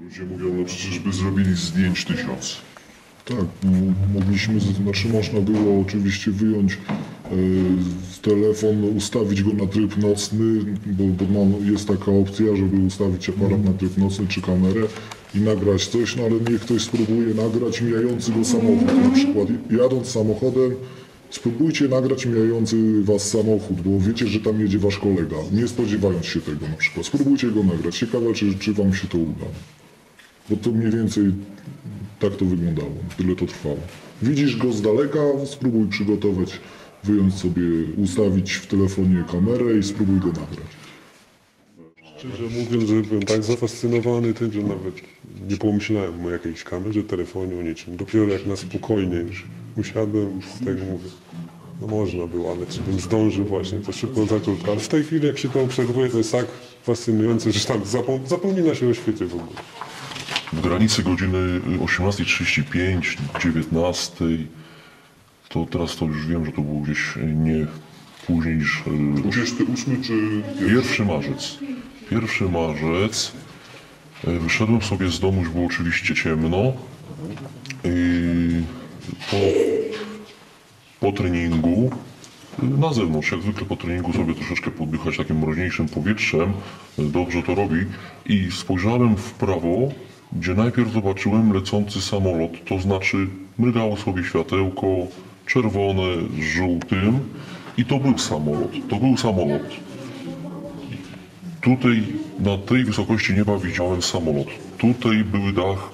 Ludzie mówią, no przecież by zrobili zdjęć 1000. Tak, mogliśmy, znaczy można było oczywiście wyjąć telefon, ustawić go na tryb nocny, bo jest taka opcja, żeby ustawić aparat na tryb nocny czy kamerę i nagrać coś, no ale niech ktoś spróbuje nagrać mijający go samochód. Na przykład jadąc samochodem, spróbujcie nagrać mijający was samochód, bo wiecie, że tam jedzie wasz kolega, nie spodziewając się tego na przykład. Spróbujcie go nagrać. Ciekawe, czy wam się to uda. Bo to mniej więcej tak to wyglądało, tyle to trwało. Widzisz go z daleka, spróbuj przygotować, wyjąć sobie, ustawić w telefonie kamerę i spróbuj go nagrać. Szczerze mówiąc, że byłem tak zafascynowany tym, że nawet nie pomyślałem o jakiejś kamerze, telefonie, o niczym. Dopiero jak na spokojnie już usiadłem, tak mówię, no można było, ale czy bym zdążył właśnie, to szybko zaczął. Ale w tej chwili jak się to obserwuje, to jest tak fascynujące, że tam zapomina się o świecie w ogóle. W granicy godziny 18:35, 19, to teraz to już wiem, że to było gdzieś nie później niż 28 czy 1 marzec. 1 marzec. Wyszedłem sobie z domu, już było oczywiście ciemno. Po treningu na zewnątrz, jak zwykle po treningu sobie troszeczkę poddychać takim mroźniejszym powietrzem, dobrze to robi, i spojrzałem w prawo, gdzie najpierw zobaczyłem lecący samolot, to znaczy mrygało sobie światełko czerwone z żółtym i to był samolot. Tutaj na tej wysokości nieba widziałem samolot. Tutaj były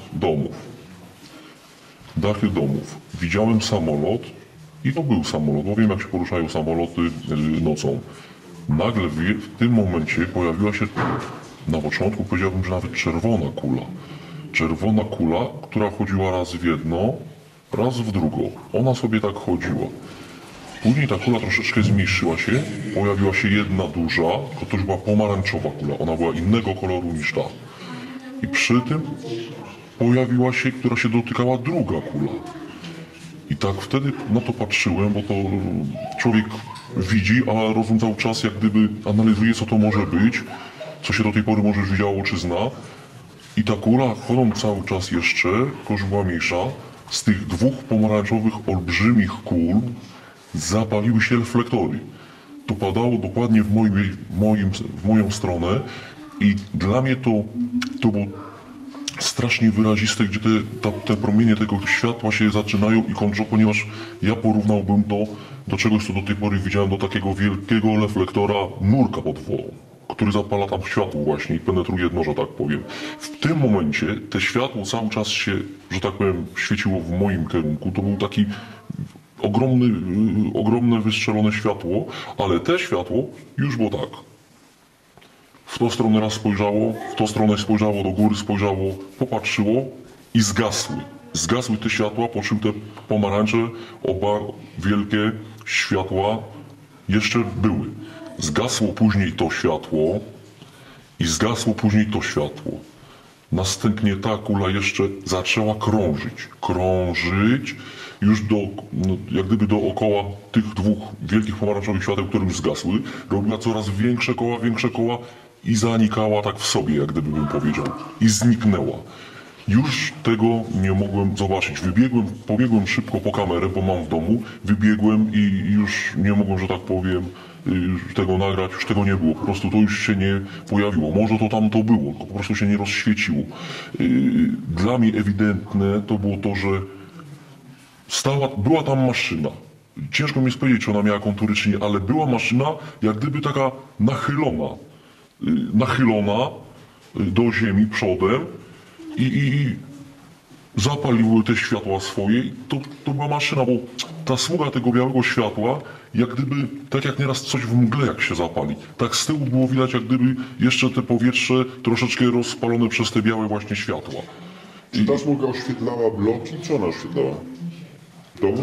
dachy domów. Widziałem samolot i to był samolot, bo wiem, jak się poruszają samoloty nocą. Nagle w tym momencie pojawiła się, na początku powiedziałbym, że nawet czerwona kula. Czerwona kula, która chodziła raz w jedno, raz w drugą. Ona sobie tak chodziła. Później ta kula troszeczkę zmniejszyła się, pojawiła się jedna duża, to już była pomarańczowa kula, ona była innego koloru niż ta. I przy tym pojawiła się, która się dotykała, druga kula. I tak wtedy na to patrzyłem, bo to człowiek widzi, a rozum cały czas jak gdyby analizuje, co to może być, co się do tej pory może już widziało czy zna. I ta kula, chodząc cały czas jeszcze, tylko już była mniejsza, z tych dwóch pomarańczowych, olbrzymich kul zapaliły się reflektory. To padało dokładnie w moją stronę i dla mnie to było strasznie wyraziste, gdzie te promienie tego światła się zaczynają i kończą, ponieważ ja porównałbym to do czegoś, co do tej pory widziałem, do takiego wielkiego reflektora nurka pod wodą, który zapala tam światło właśnie i penetruje dno, że tak powiem. W tym momencie te światło cały czas się, że tak powiem, świeciło w moim kierunku. To był taki ogromne wystrzelone światło, ale te światło już było tak. W tą stronę raz spojrzało, w tą stronę spojrzało, do góry spojrzało, popatrzyło i zgasły. Zgasły te światła, po czym te pomarańcze, oba wielkie światła jeszcze były. Zgasło później to światło i zgasło później to światło. Następnie ta kula jeszcze zaczęła krążyć już jak gdyby dookoła tych dwóch wielkich pomarańczowych świateł, które już zgasły. Robiła coraz większe koła i zanikała tak w sobie, jak gdyby bym powiedział. I zniknęła. Już tego nie mogłem zobaczyć. Pobiegłem szybko po kamerę, bo mam w domu. Wybiegłem i już nie mogłem, że tak powiem, tego nagrać. Już tego nie było. Po prostu to już się nie pojawiło. Może to tam to było, tylko po prostu się nie rozświeciło. Dla mnie ewidentne to było to, że była tam maszyna. Ciężko mi jest powiedzieć, czy ona miała kontury, czy nie, ale była maszyna jak gdyby taka nachylona do ziemi przodem i zapaliły te światła swoje i to była maszyna, bo ta smuga tego białego światła, jak gdyby, tak jak nieraz coś w mgle jak się zapali, tak z tyłu było widać jak gdyby jeszcze te powietrze troszeczkę rozpalone przez te białe właśnie światła. Czy ta smuga oświetlała bloki? Co ona oświetlała? Dom?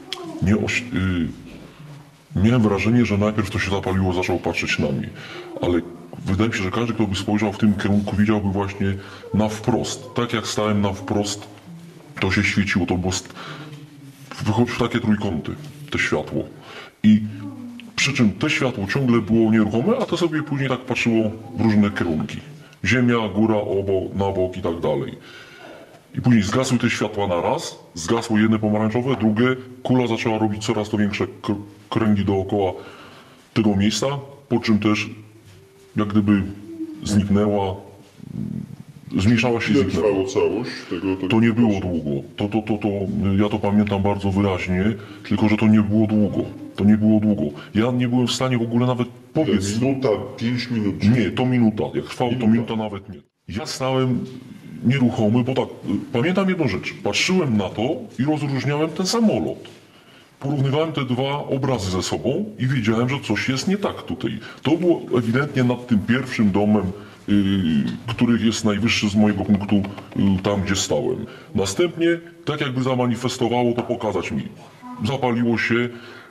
Miałem wrażenie, że najpierw to się zapaliło, zaczął patrzeć na mnie, ale wydaje mi się, że każdy, kto by spojrzał w tym kierunku, widziałby właśnie na wprost. Tak jak stałem na wprost, to się świeciło, to było wychodziło w takie trójkąty, to światło. I przy czym to światło ciągle było nieruchome, a to sobie później tak patrzyło w różne kierunki. ziemia, góra, obok, na bok i tak dalej. I później zgasły te światła na raz, zgasło jedne pomarańczowe, drugie, kula zaczęła robić coraz to większe kręgi dookoła tego miejsca, po czym też jak gdyby zniknęła, zmniejszała się i Ile zniknęła. trwało całość tego? To nie było długo. Ja to pamiętam bardzo wyraźnie, tylko że to nie było długo. To nie było długo. Ja nie byłem w stanie w ogóle nawet powiedzieć. Minuta, 5 minut. Nie, to minuta. Jak trwało, to minuta nawet nie. Ja stałem nieruchomy, bo tak, pamiętam jedną rzecz. Patrzyłem na to i rozróżniałem ten samolot. Porównywałem te dwa obrazy ze sobą i wiedziałem, że coś jest nie tak tutaj. To było ewidentnie nad tym pierwszym domem, który jest najwyższy z mojego punktu, tam gdzie stałem. Następnie, tak jakby zamanifestowało to pokazać mi. Zapaliło się,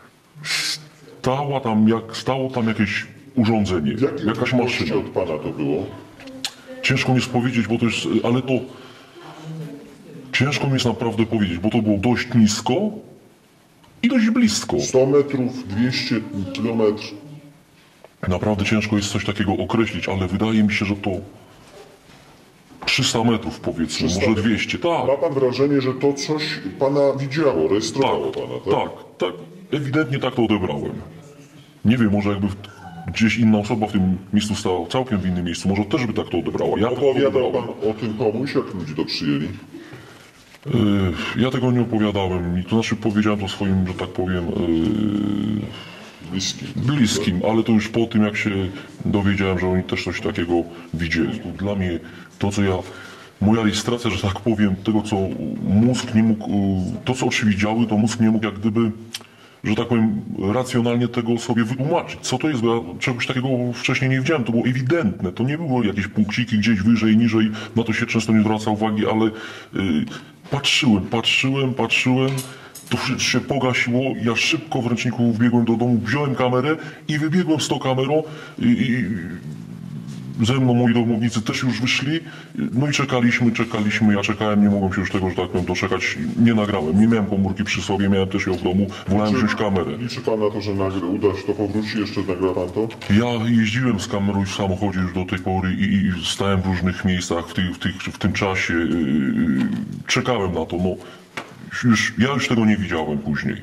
stało tam jakieś urządzenie, jakaś maszyna. Od pana to było? Ciężko mi jest powiedzieć, bo to jest, ale to ciężko mi jest naprawdę powiedzieć, bo to było dość nisko i dość blisko. 100 metrów, 200 kilometrów. Naprawdę ciężko jest coś takiego określić, ale wydaje mi się, że to 300 metrów powiedzmy, 300 może metrów. 200, tak. Ma pan wrażenie, że to coś pana widziało, rejestrowało pana, tak? Tak, ewidentnie tak to odebrałem. Nie wiem, może jakby gdzieś inna osoba w tym miejscu stała całkiem w innym miejscu, może też by tak to odebrała. Ja tak to Opowiadał odebrałem. pan o tym komuś, jak ludzie to przyjęli? Ja tego nie opowiadałem, to znaczy powiedziałem to swoim, że tak powiem, bliskim, ale to już po tym, jak się dowiedziałem, że oni też coś takiego widzieli. Dla mnie to, co moja rejestracja, że tak powiem, tego, co mózg nie mógł, to, co oczy widziały, to mózg nie mógł jak gdyby, że tak powiem, racjonalnie tego sobie wytłumaczyć. Co to jest, bo ja czegoś takiego wcześniej nie widziałem, to było ewidentne, to nie było jakieś punkciki gdzieś wyżej, niżej, na to się często nie zwraca uwagi, ale patrzyłem, to wszystko się pogasiło, ja szybko w ręczniku wbiegłem do domu, wziąłem kamerę i wybiegłem z tą kamerą i ze mną moi domownicy też już wyszli, no i czekaliśmy, ja czekałem, nie mogłem się już tego, że tak powiem, doczekać, nie nagrałem, nie miałem komórki przy sobie, miałem też ją w domu, wolałem wziąć kamerę. Liczy pan na to, że uda się to powróci, jeszcze nagra pan to? Ja jeździłem z kamerą w samochodzie już do tej pory i stałem w różnych miejscach w tym czasie, czekałem na to, no. Ja już tego nie widziałem później.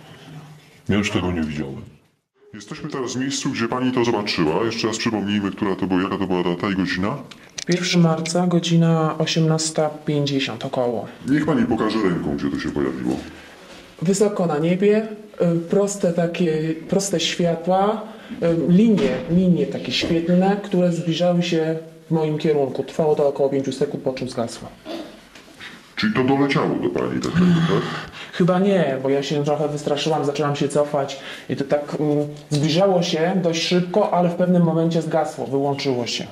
Jesteśmy teraz w miejscu, gdzie pani to zobaczyła. Jeszcze raz przypomnijmy, jaka to była data i godzina. 1 marca, godzina 18:50 około. Niech pani pokaże ręką, gdzie to się pojawiło. Wysoko na niebie, proste światła, linie takie świetlne, które zbliżały się w moim kierunku. Trwało to około 5 sekund, po czym zgasło. Czyli to doleciało do pani, tak? Chyba nie, bo ja się trochę wystraszyłam, zaczęłam się cofać i to tak zbliżało się dość szybko, ale w pewnym momencie zgasło, wyłączyło się.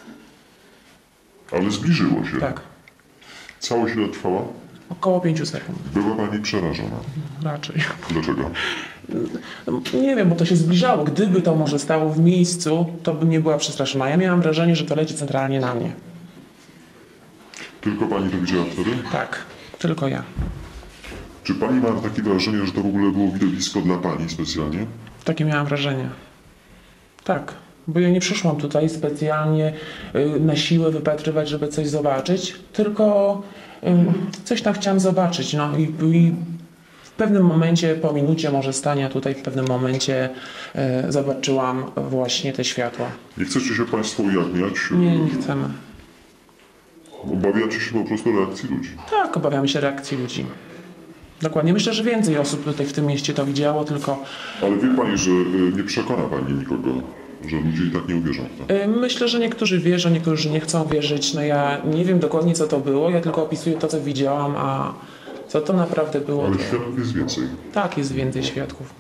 Ale zbliżyło się. Tak, Całość ile trwała? około 5 sekund, Była pani przerażona. raczej. Dlaczego? Nie wiem, bo to się zbliżało. Gdyby to może stało w miejscu, to bym nie była przestraszona. Ja miałam wrażenie, że to leci centralnie na mnie. Tylko pani to widziała wtedy? Tak, tylko ja. Czy pani ma takie wrażenie, że to w ogóle było widowisko dla pani specjalnie? Takie miałam wrażenie. Tak, bo ja nie przyszłam tutaj specjalnie na siłę wypatrywać, żeby coś zobaczyć, tylko coś tam chciałam zobaczyć. No i w pewnym momencie, po minucie może stania tutaj, w pewnym momencie zobaczyłam właśnie te światła. Nie chcecie się państwo ujawniać? Nie chcemy. Obawiacie się po prostu reakcji ludzi. Tak, obawiamy się reakcji ludzi. Dokładnie. Myślę, że więcej osób tutaj w tym mieście to widziało, tylko Ale wie pani, że nie przekona pani nikogo, że ludzie i tak nie uwierzą w to. myślę, że niektórzy wierzą, niektórzy nie chcą wierzyć. No ja nie wiem dokładnie, co to było, ja tylko opisuję to, co widziałam, a co to naprawdę było. Ale świadków jest więcej. Tak, jest więcej świadków.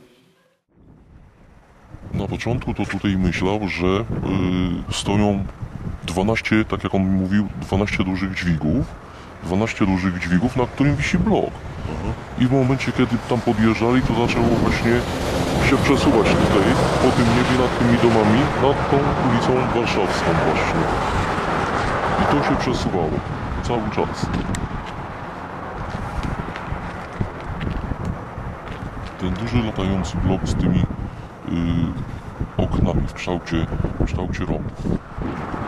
Na początku to tutaj myślał, że stoją 12, tak jak on mówił, 12 dużych dźwigów, na którym wisi blok. I w momencie, kiedy tam podjeżdżali, to zaczęło właśnie się przesuwać tutaj, po tym niebie, nad tymi domami, nad tą ulicą warszawską właśnie. I to się przesuwało cały czas. Ten duży latający blok z tymi oknami w kształcie rąk.